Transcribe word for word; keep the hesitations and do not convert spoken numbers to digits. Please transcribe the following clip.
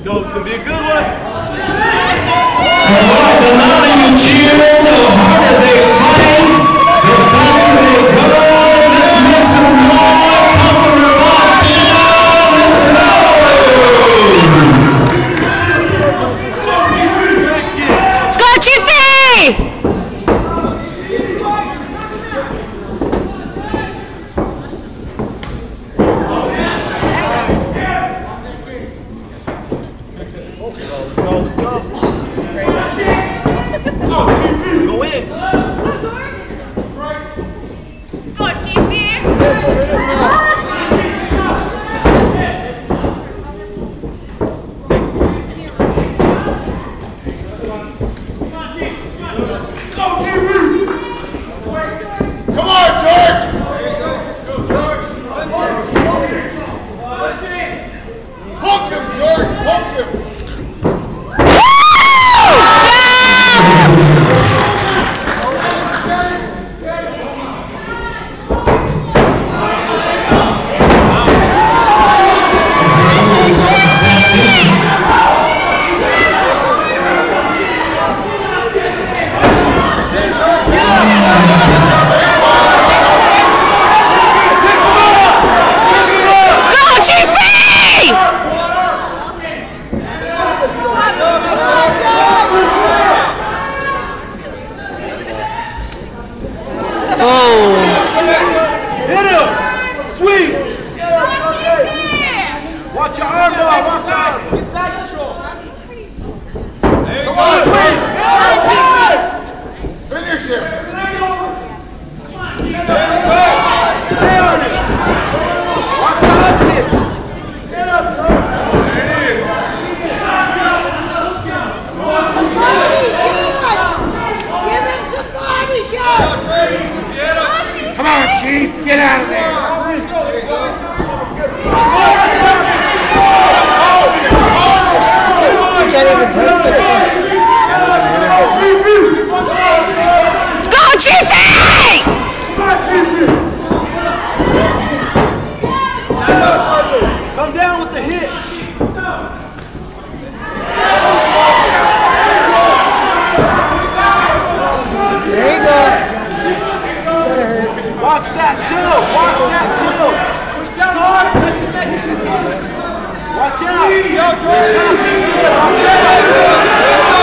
go. It's going to be a good one. The louder you cheer, the harder they fight, the faster they go. Let's make some noise. Couple of bucks. Let's go. Let's go, Chiefy! Let's go, let's go. Go in. Go, George. Go, Chiefy. Come on, George! Hook him, George! Hook him! Watch your arm ball, watch that. Inside control. Come on, swing! Finish him! Stay on it. Watch the hop kick. Get up, George. Body shots! Give him some body shots! Come on, Chief! Get out of there! Can't even touch it. Let's go, Chiefy! Come down with the hit. There you go. Watch that, chill. Watch that, chill. Push down hard. Watch out. Watch out.